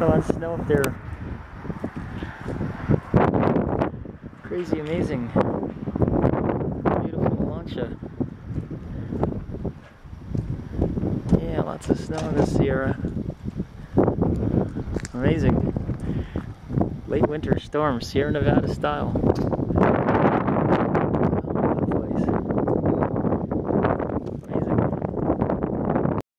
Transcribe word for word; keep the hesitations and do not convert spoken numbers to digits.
a lot of snow up there. Crazy amazing. Beautiful Lancia. Yeah, lots of snow in the Sierra. Amazing. Late winter storm, Sierra Nevada style.